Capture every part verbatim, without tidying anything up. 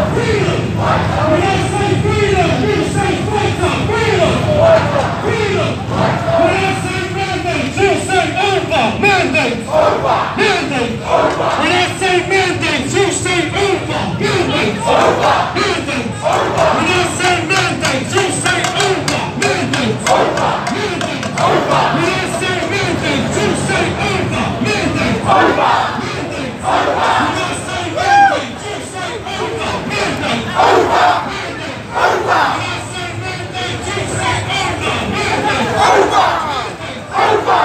Freedom! When I say freedom, you say fighter! Freedom! Freedom! When I say mandate, you say over! Mandate! Over! Mandate! Over! When I say mandate, you say over! Mandate! Over! Mandate! Over! When I say mandate, you say over! Mandate! Over! Mandate! Over! When I say mandate, you say over! Mandate! Over! Mandate! Over! When I say mandate, you say over! Mandate! Over! Mandate! Over! When I say mandate, you say over! Mandate! Over! Over!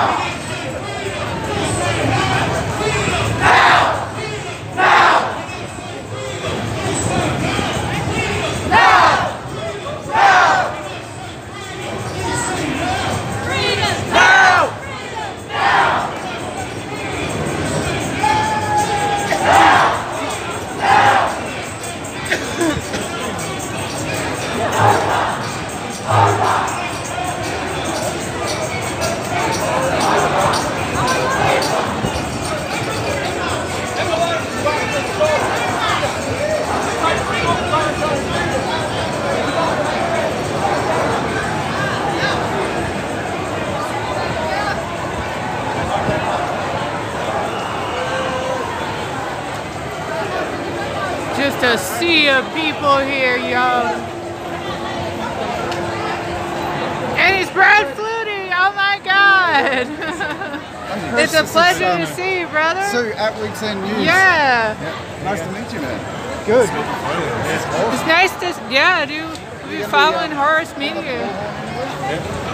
Just a sea of people here, y'all. And it's Brad Flutie! Oh my God! It's a pleasure to see you, brother. Sue at Week's End News. Yeah. yeah. Nice to meet you, man. Good. It's nice to, yeah, dude. We've been following Horus Media.